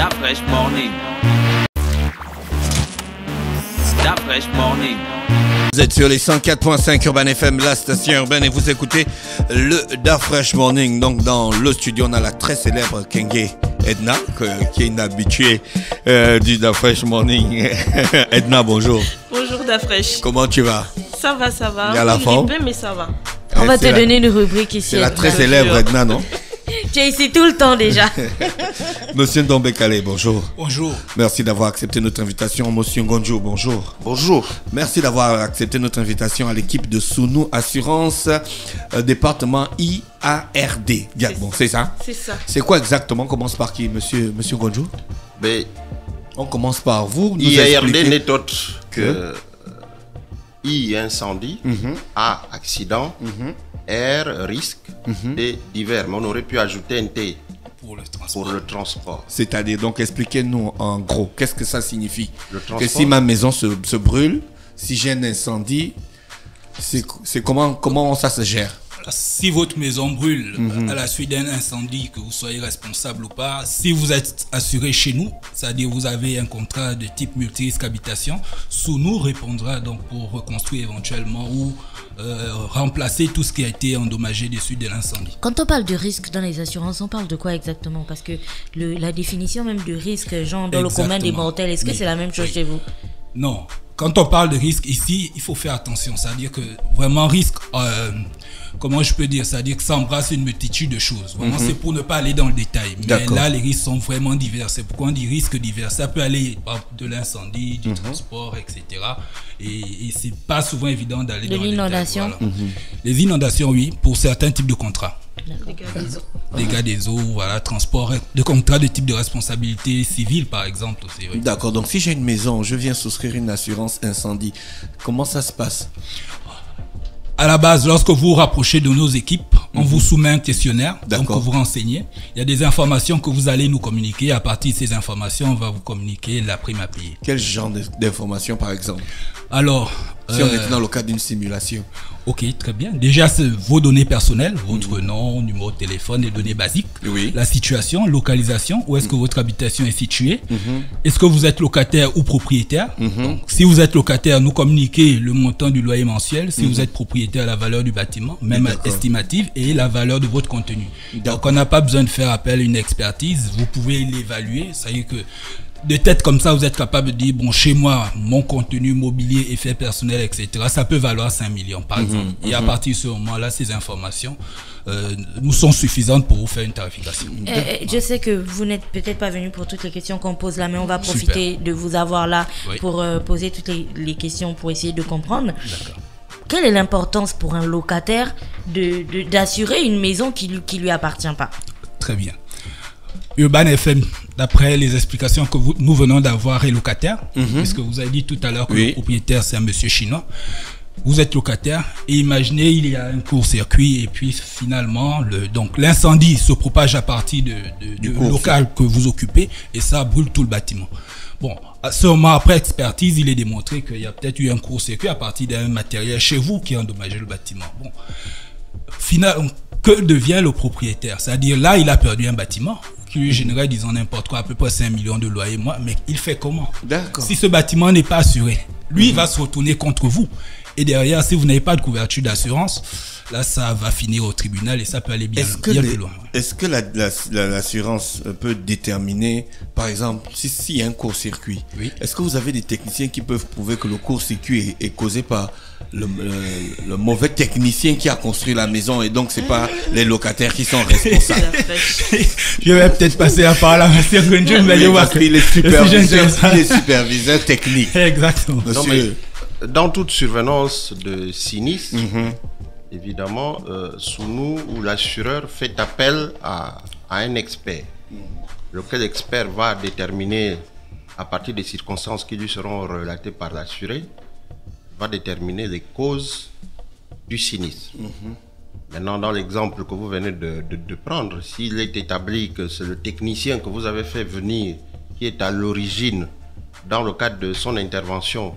Fresh Morning. Fresh Morning. Vous êtes sur les 104.5 Urban FM, la station urbaine, et vous écoutez le Fresh Morning. Donc dans le studio, on a la très célèbre Kenge Edna, qui est une habituée du Fresh Morning. Edna, bonjour. Bonjour Dafresh. Comment tu vas? Ça va, ça va. Il y a la forme, mais ça va. On va te donner une rubrique ici. C'est la très célèbre Edna, non? Tu es ici tout le temps déjà. Monsieur Ndombe Kale, bonjour. Bonjour. Merci d'avoir accepté notre invitation. Monsieur Ngonjo, bonjour. Bonjour. Merci d'avoir accepté notre invitation à l'équipe de Sounou Assurance, département IARD. Bien, bon, c'est ça? C'est ça. C'est quoi exactement? On commence par qui, monsieur Ngonjo? Ben, on commence par vous. IARD n'est autre que I, incendie, A, accident, R, risque, D, divers. Mais on aurait pu ajouter un T pour le transport. C'est-à-dire, donc expliquez-nous en gros, qu'est-ce que ça signifie? Que si ma maison se brûle, si j'ai un incendie, c'est comment ça se gère? Si votre maison brûle à la suite d'un incendie, que vous soyez responsable ou pas, si vous êtes assuré chez nous, c'est-à-dire vous avez un contrat de type multirisque habitation, Sounou répondra donc pour reconstruire éventuellement ou remplacer tout ce qui a été endommagé des suites de l'incendie. Quand on parle de risque dans les assurances, on parle de quoi exactement? Parce que la définition même de risque, genre dans le commun des mortels, est-ce que c'est la même chose chez vous? Non. Quand on parle de risque ici, il faut faire attention. C'est-à-dire que vraiment risque, comment je peux dire? C'est-à-dire que ça embrasse une multitude de choses. Vraiment, c'est pour ne pas aller dans le détail. Mais là, les risques sont vraiment divers. C'est pourquoi on dit risques divers. Ça peut aller de l'incendie, du transport, etc. Et c'est pas souvent évident d'aller dans le détail. L'inondation. Voilà. Les inondations, oui, pour certains types de contrats. Dégâts des eaux, voilà, transport, de contrats de type de responsabilité civile par exemple aussi. Oui. D'accord, donc si j'ai une maison, je viens souscrire une assurance incendie, comment ça se passe? À la base, lorsque vous vous rapprochez de nos équipes, on vous soumet un questionnaire, donc vous renseignez. Il y a des informations que vous allez nous communiquer. À partir de ces informations, on va vous communiquer la prime à payer. Quel genre d'informations par exemple? Alors, si on était dans le cadre d'une simulation. Ok, très bien. Déjà, c'est vos données personnelles, votre nom, numéro de téléphone, les données basiques. Oui. La situation, localisation, où est-ce que votre habitation est située. Est-ce que vous êtes locataire ou propriétaire? Donc, si vous êtes locataire, nous communiquez le montant du loyer mensuel. Si vous êtes propriétaire, la valeur du bâtiment, même estimative, et la valeur de votre contenu. Donc, on n'a pas besoin de faire appel à une expertise. Vous pouvez l'évaluer. Ça y est que de tête comme ça, vous êtes capable de dire, bon, chez moi, mon contenu mobilier, effets personnels, etc., ça peut valoir 5 millions, par exemple. Et à partir de ce moment-là, ces informations nous sont suffisantes pour vous faire une tarification. Je sais que vous n'êtes peut-être pas venu pour toutes les questions qu'on pose là, mais on va profiter de vous avoir là pour poser toutes les questions pour essayer de comprendre. D'accord. Quelle est l'importance pour un locataire d'assurer une maison qui lui appartient pas? Très bien. Urban FM, d'après les explications que nous venons d'avoir, est locataire, puisque vous avez dit tout à l'heure que le propriétaire c'est un monsieur chinois. Vous êtes locataire et imaginez il y a un court-circuit et puis finalement l'incendie se propage à partir du local que vous occupez et ça brûle tout le bâtiment. Bon, à ce moment, après expertise, il est démontré qu'il y a peut-être eu un court-circuit à partir d'un matériel chez vous qui a endommagé le bâtiment. Bon, finalement, que devient le propriétaire? C'est-à-dire là, il a perdu un bâtiment qui lui générait, disons n'importe quoi, à peu près 5 millions de loyers mois, mais il fait comment? Si ce bâtiment n'est pas assuré, lui, il va se retourner contre vous. Et derrière, si vous n'avez pas de couverture d'assurance, là, ça va finir au tribunal et ça peut aller bien plus loin. Est-ce que l'assurance peut déterminer, par exemple, s'il y a un court-circuit, est-ce que vous avez des techniciens qui peuvent prouver que le court-circuit est causé par le mauvais technicien qui a construit la maison et donc c'est pas les locataires qui sont responsables? Je vais peut-être passer à part là, monsieur Gunjo, mais parce qu'il est superviseur technique. Exactement. Dans toute survenance de sinistre, évidemment, Sounou ou l'assureur fait appel à un expert. Lequel expert va déterminer, à partir des circonstances qui lui seront relatées par l'assuré, va déterminer les causes du sinistre. Maintenant, dans l'exemple que vous venez de prendre, s'il est établi que c'est le technicien que vous avez fait venir qui est à l'origine, dans le cadre de son intervention,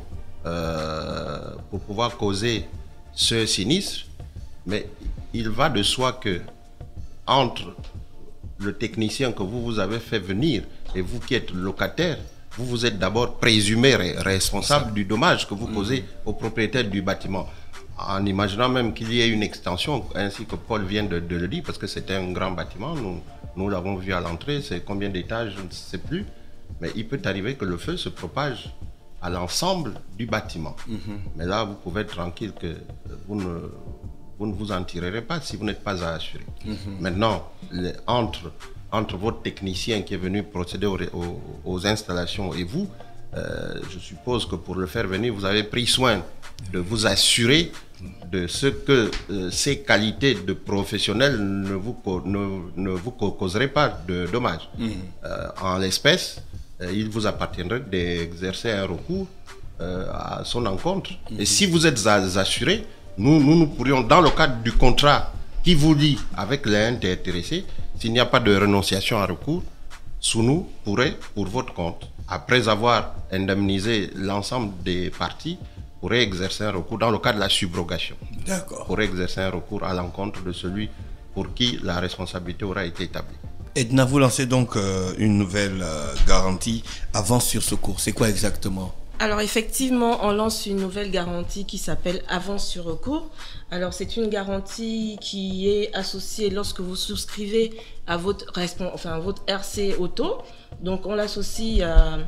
pour pouvoir causer ce sinistre, mais il va de soi que entre le technicien que vous avez fait venir et vous qui êtes locataire, vous êtes d'abord présumé responsable du dommage que vous causez au propriétaire du bâtiment. En imaginant même qu'il y ait une extension, ainsi que Paul vient de le dire, parce que c'était un grand bâtiment, nous l'avons vu à l'entrée, c'est combien d'étages, je ne sais plus, mais il peut arriver que le feu se propage à l'ensemble du bâtiment. Mais là, vous pouvez être tranquille que vous ne vous en tirerez pas si vous n'êtes pas assuré. Maintenant, entre votre technicien qui est venu procéder aux installations et vous, je suppose que pour le faire venir, vous avez pris soin de vous assurer de ce que ces qualités de professionnel ne vous causeraient pas de dommages. En l'espèce, il vous appartiendrait d'exercer un recours à son encontre. Et si vous êtes assuré, nous pourrions, dans le cadre du contrat qui vous lie avec l'intéressé, s'il n'y a pas de renonciation à recours, Sounou pourrait, pour votre compte, après avoir indemnisé l'ensemble des parties, pourrait exercer un recours dans le cas de la subrogation. D'accord. Pourrait exercer un recours à l'encontre de celui pour qui la responsabilité aura été établie. Edna, vous lancez donc une nouvelle garantie avance sur secours. C'est quoi exactement? Alors effectivement, on lance une nouvelle garantie qui s'appelle avance sur recours. Alors c'est une garantie qui est associée lorsque vous souscrivez à votre RC auto. Donc on l'associe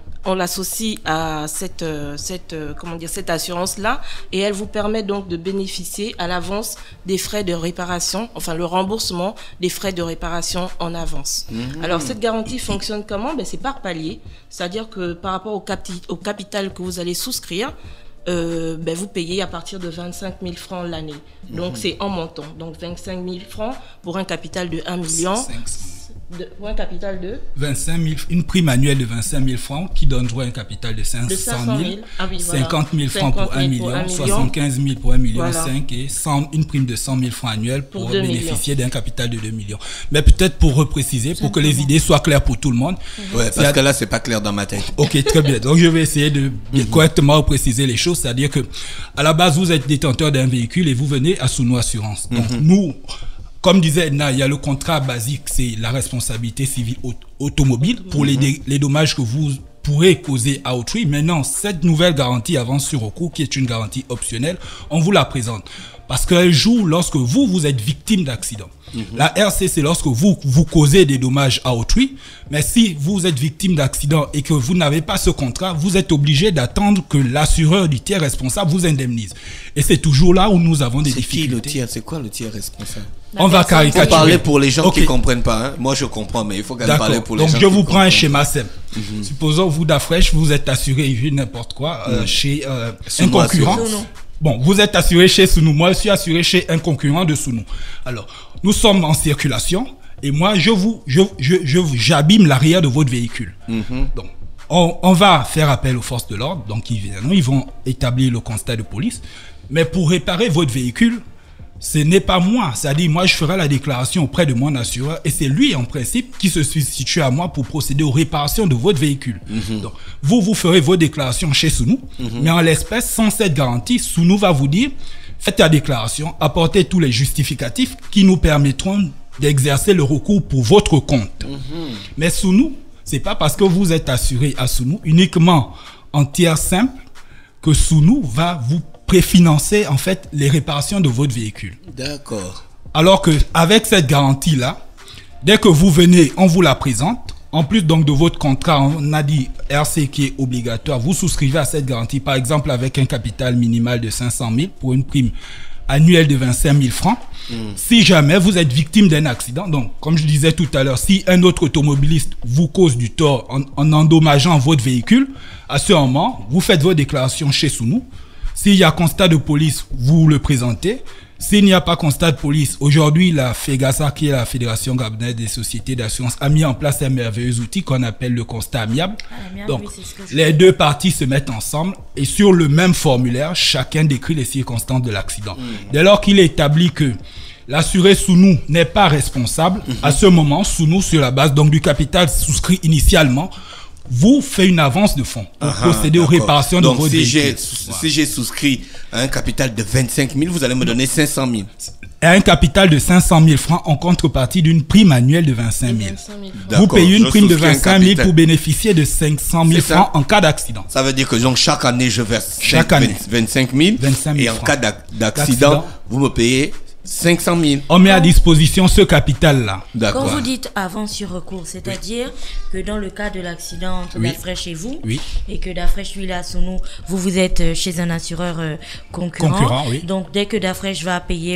à cette assurance-là, et elle vous permet donc de bénéficier à l'avance des frais de réparation, enfin le remboursement des frais de réparation en avance. Alors cette garantie fonctionne comment? C'est par palier, c'est-à-dire que par rapport au capital que vous allez souscrire, vous payez à partir de 25 000 francs l'année. Donc c'est en montant. Donc 25 000 francs pour un capital de 1 million. Pour un capital de 25 000, une prime annuelle de 25 000 francs qui donnerait un capital de 500 000, 50 000 francs pour 1 million, 75 000 pour 1 million, voilà. 5 et une prime de 100 000 francs annuels pour bénéficier d'un capital de 2 millions. Mais peut-être pour repréciser, pour que les idées soient claires pour tout le monde. Ouais, parce que là, c'est pas clair dans ma tête. Ok, très bien. Donc, je vais essayer de correctement préciser les choses. C'est-à-dire que, à la base, vous êtes détenteur d'un véhicule et vous venez à Sounou Assurance. Donc, nous, comme disait Edna, il y a le contrat basique, c'est la responsabilité civile automobile pour les dommages que vous pourrez causer à autrui. Maintenant, cette nouvelle garantie avance sur recours, qui est une garantie optionnelle, on vous la présente. Parce qu'elle joue lorsque vous êtes victime d'accident. La RC, c'est lorsque vous causez des dommages à autrui. Mais si vous êtes victime d'accident et que vous n'avez pas ce contrat, vous êtes obligé d'attendre que l'assureur du tiers responsable vous indemnise. Et c'est toujours là où nous avons des difficultés. C'est quoi le tiers responsable? On va caricaturer. Il faut parler pour les gens qui ne comprennent pas. Hein. Moi, je comprends, mais il faut quand même parler pour les gens qui comprennent. Donc, je vous prends un comprennent. schéma simple. Supposons, vous, d'Afresh, vous êtes assuré, n'importe quoi, chez un concurrent. Bon, vous êtes assuré chez Sounou. Moi, je suis assuré chez un concurrent de Sounou. Alors, nous sommes en circulation et moi, j'abîme l'arrière de votre véhicule. Donc, on va faire appel aux forces de l'ordre. Donc, ils vont établir le constat de police. Mais pour réparer votre véhicule, ce n'est pas moi. C'est-à-dire, moi, je ferai la déclaration auprès de mon assureur et c'est lui, en principe, qui se substitue à moi pour procéder aux réparations de votre véhicule. Donc, vous ferez vos déclarations chez Sounou, mais en l'espèce, sans cette garantie, Sounou va vous dire, faites la déclaration, apportez tous les justificatifs qui nous permettront d'exercer le recours pour votre compte. Mais Sounou, c'est pas parce que vous êtes assuré à Sounou, uniquement en tiers simple, que Sounou va vous préfinancer en fait les réparations de votre véhicule. D'accord. Alors que avec cette garantie là, dès que vous venez, on vous la présente. En plus donc de votre contrat, on a dit RC qui est obligatoire. Vous souscrivez à cette garantie, par exemple avec un capital minimal de 500 000 pour une prime annuelle de 25 000 francs. Si jamais vous êtes victime d'un accident, donc comme je disais tout à l'heure, si un autre automobiliste vous cause du tort en endommageant votre véhicule, à ce moment, vous faites vos déclarations chez Sounou. S'il y a constat de police, vous le présentez. S'il n'y a pas constat de police, aujourd'hui, la FEGASA, qui est la Fédération gabonaise des sociétés d'assurance, a mis en place un merveilleux outil qu'on appelle le constat amiable. Donc, les deux parties se mettent ensemble et sur le même formulaire, chacun décrit les circonstances de l'accident. Dès lors qu'il est établi que l'assuré Sounou n'est pas responsable, à ce moment, Sounou, sur la base donc du capital souscrit initialement, vous fait une avance de fonds pour procéder aux réparations de votre véhicule. Si j'ai souscrit à un capital de 25 000, vous allez me donner 500 000. et un capital de 500 000 francs en contrepartie d'une prime annuelle de 25 000. Vous payez une prime de 25 000 pour bénéficier de 500 000 francs en cas d'accident. Ça veut dire que donc, chaque année, je verse 25 000 et en cas d'accident, vous me payez 500 000. On met à disposition ce capital-là. Quand vous dites avant sur recours, c'est-à-dire que dans le cas de l'accident entre Dafresh et vous, et que Dafresh, lui, là, sous nous, vous êtes chez un assureur concurrent. Donc, dès que Dafresh va payer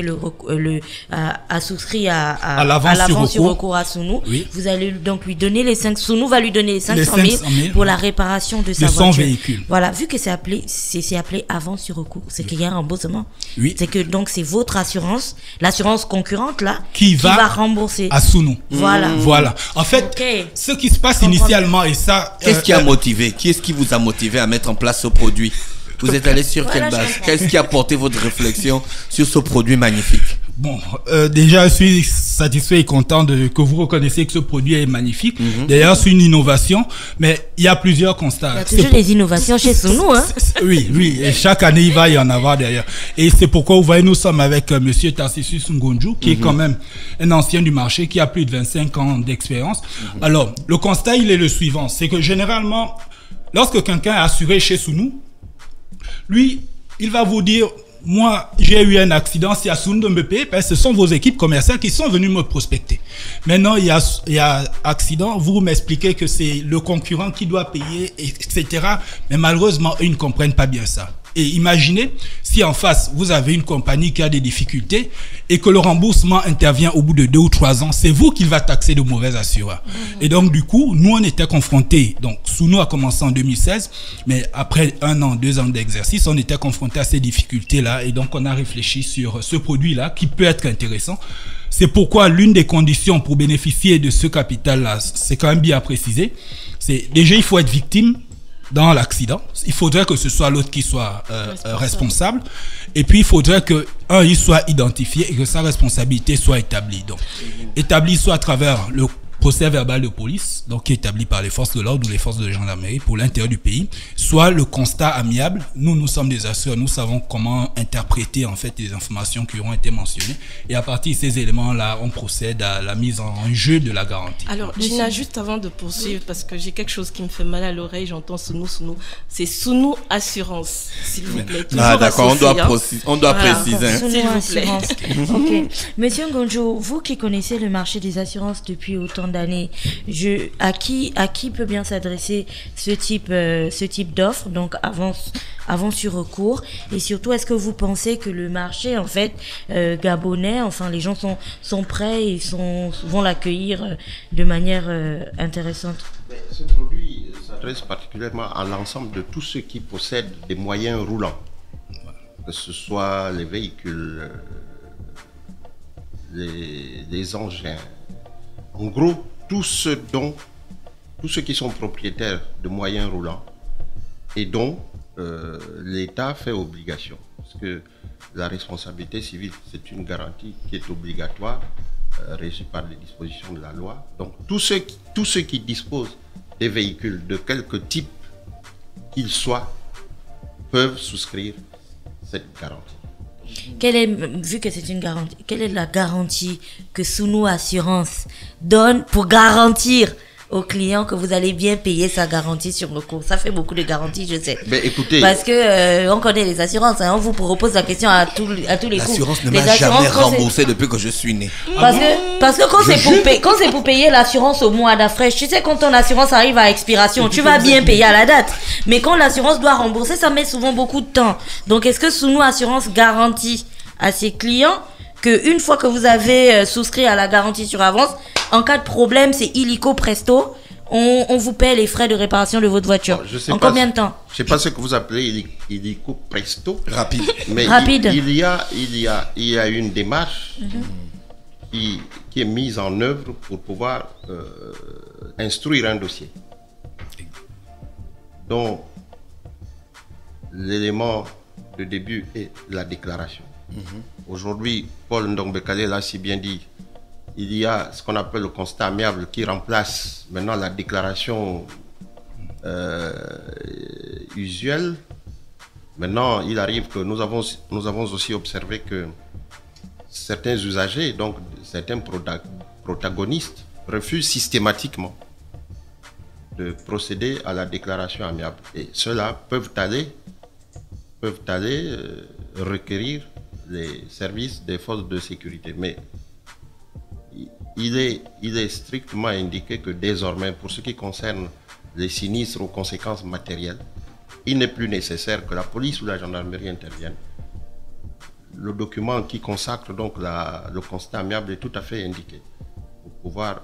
à souscrire à l'avance sur recours à Sounou, vous allez donc lui donner les 5, Sounou va lui donner les 500 000 pour la réparation de sa voiture. Véhicule. Voilà, vu que c'est appelé avance sur recours, c'est qu'il y a un remboursement. C'est que donc c'est votre assurance, l'assurance concurrente là, qui va rembourser à Sounou. Voilà. En fait, ce qui se passe initialement et ça. Qu'est-ce qui a motivé? Qui est-ce qui vous a motivé à mettre en place ce produit? Vous êtes allé sur quelle base? Qu'est-ce qui a porté votre réflexion sur ce produit magnifique? Bon, déjà, je suis satisfait et content que vous reconnaissiez que ce produit est magnifique. D'ailleurs, c'est une innovation, mais il y a plusieurs constats. Il y a toujours des innovations chez Sounou, hein? Oui, et chaque année, il va y en avoir d'ailleurs. Et c'est pourquoi, vous voyez, nous sommes avec monsieur Tarcissus Ngonju, qui est quand même un ancien du marché, qui a plus de 25 ans d'expérience. Alors, le constat, il est le suivant, c'est que généralement, lorsque quelqu'un est assuré chez Sounou, lui, il va vous dire, moi, j'ai eu un accident, c'est à Sounou de me payer, parce que ce sont vos équipes commerciales qui sont venues me prospecter. Maintenant, il y a accident, vous m'expliquez que c'est le concurrent qui doit payer, etc. Mais malheureusement, eux, ils ne comprennent pas bien ça. Et imaginez si en face, vous avez une compagnie qui a des difficultés et que le remboursement intervient au bout de 2 ou 3 ans, c'est vous qui va taxer de mauvais assureurs. Et donc, du coup, nous, on était confrontés. Donc, Sounou a commencé en 2016, mais après 1 an, 2 ans d'exercice, on était confrontés à ces difficultés-là. Et donc, on a réfléchi sur ce produit-là qui peut être intéressant. C'est pourquoi l'une des conditions pour bénéficier de ce capital-là, c'est quand même bien précisé, c'est déjà, il faut être victime dans l'accident. Il faudrait que ce soit l'autre qui soit responsable. Et puis, il faudrait que, il soit identifié et que sa responsabilité soit établie. Donc, établie soit à travers le procès verbal de police, donc qui est établi par les forces de l'ordre ou les forces de gendarmerie pour l'intérieur du pays, soit le constat amiable. Nous sommes des assureurs, nous savons comment interpréter en fait les informations qui auront été mentionnées. Et à partir de ces éléments-là, on procède à la mise en jeu de la garantie. Alors, Gina, juste avant de poursuivre, parce que j'ai quelque chose qui me fait mal à l'oreille, j'entends Sounou. C'est Sounou Assurance, s'il vous plaît. D'accord, on doit préciser. Sounou Assurance. Ok. Monsieur Ngonju, vous qui connaissez le marché des assurances depuis autant d'années, à qui peut bien s'adresser ce type d'offre, donc avant sur recours, et surtout est-ce que vous pensez que le marché en fait gabonais, enfin les gens sont prêts et vont l'accueillir de manière intéressante? Ce produit s'adresse particulièrement à l'ensemble de tous ceux qui possèdent des moyens roulants, que ce soit les véhicules, les engins. En gros, tous ceux qui sont propriétaires de moyens roulants et dont l'État fait obligation. Parce que la responsabilité civile, c'est une garantie qui est obligatoire, régie par les dispositions de la loi. Donc, tous ceux qui disposent des véhicules de quelque type qu'ils soient peuvent souscrire cette garantie. Vu que c'est une garantie, quelle est la garantie que Sounou Assurance donne pour garantir au client que vous allez bien payer sa garantie sur recours? Ça fait beaucoup de garanties, je sais. Mais écoutez, parce que on connaît les assurances, on vous propose la question à tous les coups. L'assurance ne m'a jamais remboursé depuis que je suis né. Parce que quand c'est pour payer l'assurance au mois d'affresh, tu sais, quand ton assurance arrive à expiration, tu vas bien payer à la date. Mais quand l'assurance doit rembourser, ça met souvent beaucoup de temps. Donc, est-ce que Sounou Assurance garantit à ses clients que une fois que vous avez souscrit à la garantie sur avance, en cas de problème, c'est illico presto, on vous paie les frais de réparation de votre voiture. En combien de temps? Je ne sais pas ce que vous appelez illico presto. Rapide. Mais rapide. Il y a une démarche qui est mise en œuvre pour pouvoir instruire un dossier. Donc, l'élément de début est la déclaration. Aujourd'hui, Paul Ndombekale l'a si bien dit, il y a ce qu'on appelle le constat amiable qui remplace maintenant la déclaration usuelle. Maintenant, il arrive que nous avons aussi observé que certains usagers, donc certains protagonistes, refusent systématiquement de procéder à la déclaration amiable. Et ceux-là peuvent aller requérir les services des forces de sécurité. Mais il est strictement indiqué que désormais, pour ce qui concerne les sinistres aux conséquences matérielles, il n'est plus nécessaire que la police ou la gendarmerie interviennent. Le document qui consacre donc le constat amiable est tout à fait indiqué pour pouvoir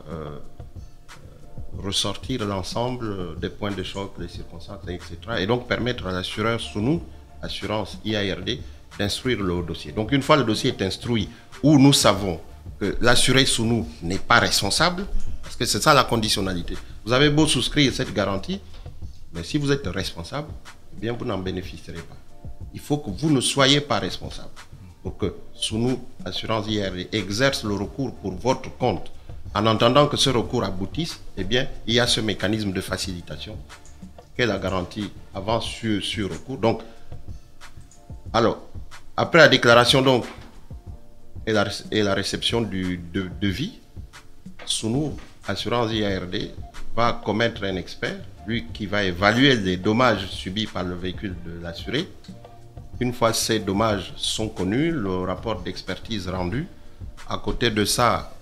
ressortir l'ensemble des points de choc, les circonstances, etc. Et donc permettre à l'assureur SUNU, assurance IARD, d'instruire le dossier. Donc une fois le dossier est instruit, où nous savons que l'assuré SUNU n'est pas responsable, parce que c'est ça la conditionnalité. Vous avez beau souscrire cette garantie, mais si vous êtes responsable, eh bien vous n'en bénéficierez pas. Il faut que vous ne soyez pas responsable. Pour que SUNU, assurance IARD, exerce le recours pour votre compte, en entendant que ce recours aboutisse, eh bien, il y a ce mécanisme de facilitation qu'est la garantie avant sur recours. Donc, alors, après la déclaration donc, et la réception du devis, SUNU, assurance IARD, va commettre un expert, lui qui va évaluer les dommages subis par le véhicule de l'assuré. Une fois ces dommages sont connus, le rapport d'expertise rendu, à côté de ça,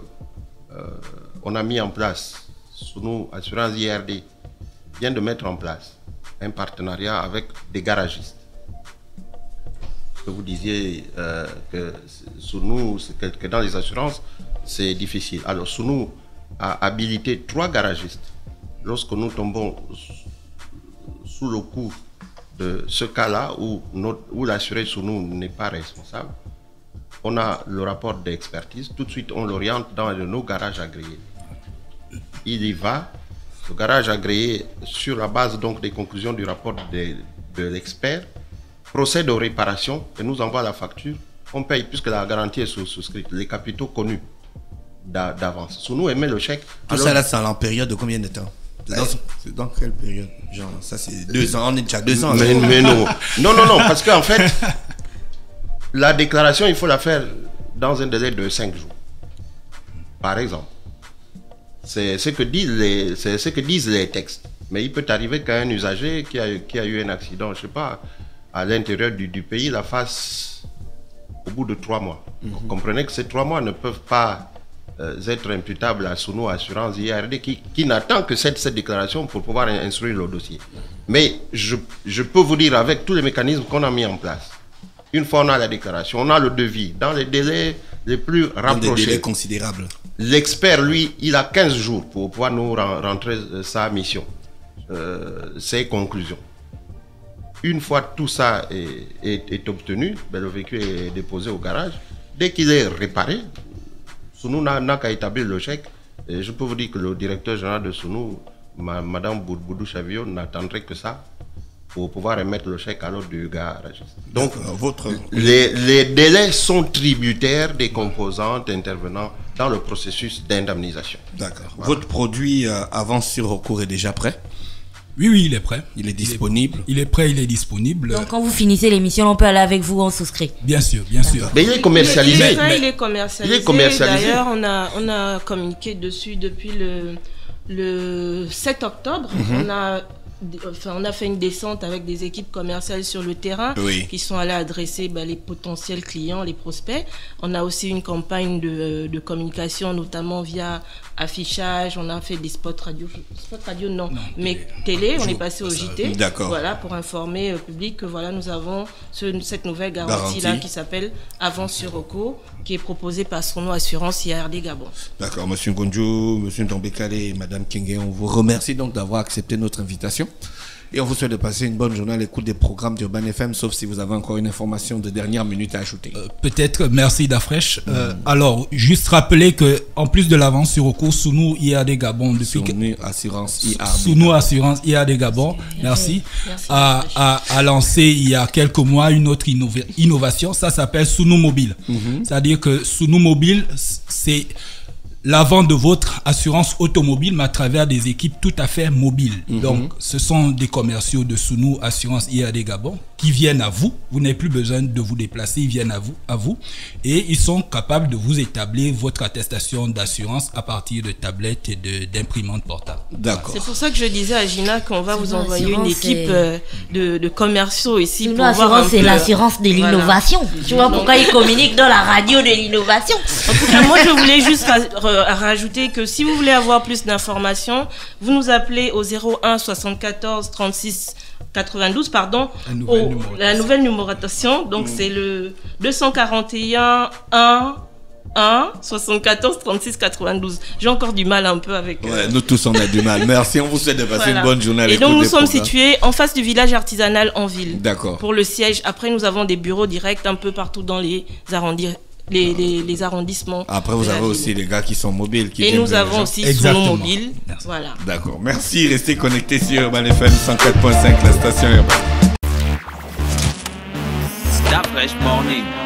on a mis en place, SUNU, assurance IARD, vient de mettre en place un partenariat avec des garagistes. Que vous disiez que SUNU, que dans les assurances, c'est difficile. Alors SUNU a habilité 3 garagistes. Lorsque nous tombons sous le coup de ce cas-là où l'assuré SUNU n'est pas responsable, on a le rapport d'expertise. Tout de suite, on l'oriente dans nos garages agréés. Il y va. Le garage agréé, sur la base donc des conclusions du rapport de l'expert, procède aux réparations et nous envoie la facture. On paye puisque la garantie est souscrite. Les capitaux connus d'avance. SUNU émet le chèque. Tout ça là, c'est en période de combien de temps? C'est dans quelle période? Genre, ça c'est 2 ans, on est déjà 2 ans. Mais non. Non, parce qu'en fait, la déclaration, il faut la faire dans un délai de 5 jours. Par exemple. C'est ce que disent les textes. Mais il peut arriver qu'un usager qui a eu un accident, je ne sais pas, à l'intérieur du pays, la fasse au bout de 3 mois. Vous comprenez que ces 3 mois ne peuvent pas être imputables à SUNU, assurance IARD, qui n'attend que cette déclaration pour pouvoir instruire le dossier. Mais je peux vous dire, avec tous les mécanismes qu'on a mis en place, une fois on a la déclaration, on a le devis, dans les délais les plus rapprochés. Des délais considérables. L'expert, lui, il a 15 jours pour pouvoir nous rentrer sa mission, ses conclusions. Une fois tout ça est obtenu, ben, le véhicule est déposé au garage. Dès qu'il est réparé, SUNU n'a qu'à établir le chèque. Et je peux vous dire que le directeur général de SUNU, Madame Boudou Chavio, n'attendrait que ça pour pouvoir émettre le chèque à l'ordre du garagiste. Donc, les délais sont tributaires des composantes intervenant dans le processus d'indemnisation. D'accord. Voilà. Votre produit avance sur recours est déjà prêt? Oui, il est prêt. Il est disponible? Il est prêt, il est disponible. Donc quand vous finissez l'émission, on peut aller avec vous en souscrit? Bien sûr, bien sûr. Mais il est commercialisé. Il est commercialisé. D'ailleurs, on a communiqué dessus depuis le 7 octobre. On a fait une descente avec des équipes commerciales sur le terrain qui sont allées adresser les potentiels clients, les prospects. On a aussi une campagne de communication, notamment via affichage. On a fait des spots radio non, mais télé. On est passé au JT, voilà, pour informer le public que voilà, nous avons cette nouvelle garantie là qui s'appelle Avance sur recours, qui est proposée par SUNU Assurance IARD Gabon. D'accord, Monsieur Ngonjo, Monsieur Ntombekale et Madame Kenge, on vous remercie donc d'avoir accepté notre invitation. Et on vous souhaite de passer une bonne journée à l'écoute des programmes d'Urban FM, sauf si vous avez encore une information de dernière minute à ajouter. Peut-être, merci Dafresh. Alors, juste rappeler que en plus de l'avance sur recours, SUNU IARD Gabon, depuis SUNU Assurance IARD Gabon, merci, a lancé il y a quelques mois une autre innovation, ça s'appelle SUNU Mobile. C'est-à-dire que SUNU Mobile, c'est la vente de votre assurance automobile, mais à travers des équipes tout à fait mobiles. Donc, ce sont des commerciaux de SUNU Assurance IARD Gabon qui viennent à vous. Vous n'avez plus besoin de vous déplacer, ils viennent à vous. Et ils sont capables de vous établir votre attestation d'assurance à partir de tablettes et d'imprimantes portables. D'accord. C'est pour ça que je disais à Gina qu'on va vous envoyer une équipe de commerciaux ici. Pour l'assurance, c'est l'assurance de l'innovation. Tu vois pourquoi ils communiquent dans la radio de l'innovation. En tout cas, moi, je voulais juste rajouter que si vous voulez avoir plus d'informations, vous nous appelez au 01 74 36 92, pardon, la nouvelle numérotation. Donc, c'est le 241 1 74 36 92. J'ai encore du mal un peu avec... Ouais, nous tous, on a du mal. Merci, on vous souhaite de passer une bonne journée. Et donc, nous sommes situés en face du village artisanal en ville. D'accord. Pour le siège. Après, nous avons des bureaux directs un peu partout dans les arrondissements. Après, vous avez aussi les gars qui sont mobiles. Et nous avons aussi sous nos mobiles. Voilà. D'accord. Merci. Restez connectés sur Urban FM 104.5, la station urbaine. Start Fresh Morning.